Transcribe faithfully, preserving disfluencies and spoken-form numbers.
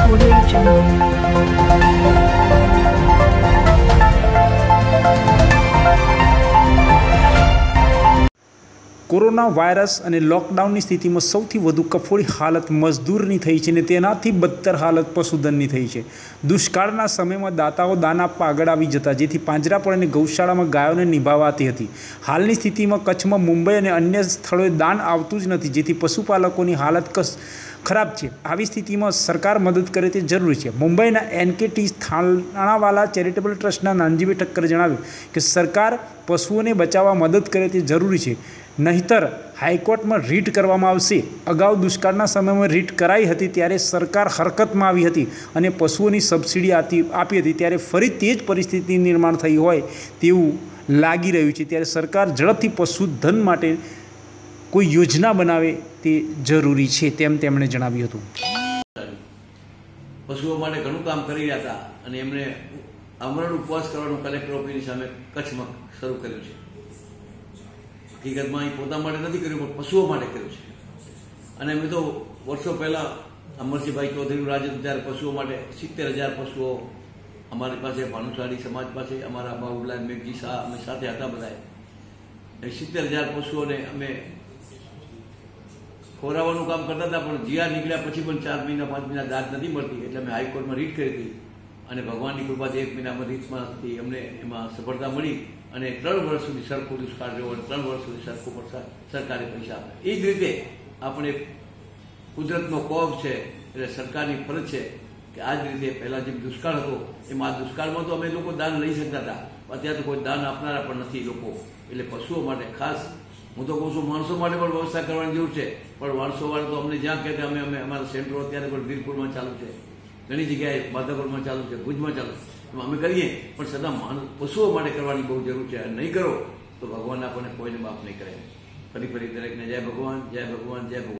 Audio Jungle. Corona virus અને લોકડાઉનની સ્થિતિમાં સૌથી વધુ કફોડી હાલત મજદૂરની થઈ છે અને તેનાથી બદતર હાલત પશુધનની થઈ છે। દુષ્કાળના સમયમાં દાતાઓ દાન આપવા આગળ આવી જતા જેથી પાંજરાપોળ અને ગૌશાળામાં ગાયોને નિભાવાતી હતી। હાલની સ્થિતિમાં કચ્છમાં મુંબઈ અને અન્ય સ્થળોએ દાન આવતું જ નથી જેથી પશુપાલકોની હાલત કસ ખરાબ છે। આવી સ્થિતિમાં સરકાર મદદ કરે તે જરૂરી છે। મુંબઈના એનકેટી થાણાવાલા ચેરિટેબલ ટ્રસ્ટના નાનજીભાઈ ઠક્કરે જણાવ્યું કે સરકાર પશુઓને બચાવવા મદદ કરે તે જરૂરી છે, નહીંતર હાઈકોર્ટમાં રીટ કરવામાં આવશે। અગાઉ દુષ્કાળના સમયમાં રીટ કરાઈ હતી ત્યારે સરકાર હરકતમાં આવી હતી અને પશુઓની સબસિડી આપી હતી, ત્યારે ફરી તે જ પરિસ્થિતિ નિર્માણ થઈ હોય તેવું લાગી રહ્યું છે। ત્યારે સરકાર ઝડપથી પશુધન માટે કોઈ યોજના બનાવે તે જરૂરી છે તેમ તેમણે જણાવ્યું હતું। પશુઓ માટે ઘણું કામ કરી રહ્યા હતા અને એમણે આમરણ ઉપવાસ કરવાનું કલેક્ટર ઓફિસની સામે કચ્છમાં શરૂ કર્યું છે। હકીકતમાં અહીં પોતા માટે નથી કર્યું પણ પશુઓ માટે કર્યું છે અને અમે તો વર્ષો પહેલાં અમરસિંહભાઈ ચૌધરીનું રાજ હતું ત્યારે પશુઓ માટે સિત્તેર હજાર પશુઓ અમારી પાસે ભાનુશાળી સમાજ પાસે અમારા બાબુલાલ મેઘજી શાહ અમે સાથે હતા બધાએ સિત્તેર હજાર પશુઓને અમે ખોરાવાનું કામ કરતા હતા પણ જીઆર નીકળ્યા પછી પણ ચાર મહિના પાંચ મહિના દાદ નથી મળતી એટલે અમે હાઈકોર્ટમાં રીટ કરી હતી અને ભગવાનની કૃપાથી એક મહિનામાં રીટમાંથી અમને એમાં સફળતા મળી અને ત્રણ વર્ષ સુધી સરખું દુષ્કાળ રહ્યો અને ત્રણ વર્ષ સુધી સરખું પણ સરકારી પૈસા આપે। એ જ રીતે આપણે કુદરતનો કોપ છે એટલે સરકારની ફરજ છે કે આ જ રીતે પહેલાં જે દુષ્કાળ હતો એમાં આ દુષ્કાળમાં તો અમે લોકો દાન લઈ શકતા હતા, અત્યારે તો કોઈ દાન આપનારા પણ નથી લોકો, એટલે પશુઓ માટે ખાસ હું તો કહું છું માણસો માટે પણ વ્યવસ્થા કરવાની જરૂર છે પણ માણસોવાળા તો અમને જ્યાં કહેતા અમે અમે અમારા સેન્ટરો અત્યારે પણ વીરપુરમાં ચાલુ છે, ઘણી જગ્યાએ માધાપુરમાં ચાલુ છે, ભુજમાં ચાલુ છે, એમાં અમે કરીએ પણ છતાં માણસ પશુઓ માટે કરવાની બહુ જરૂર છે। નહીં કરો તો ભગવાન આપણને કોઈને માફ નહીં કરે। ફરી ફરી દરેકને જય ભગવાન, જય ભગવાન, જય ભગવાન।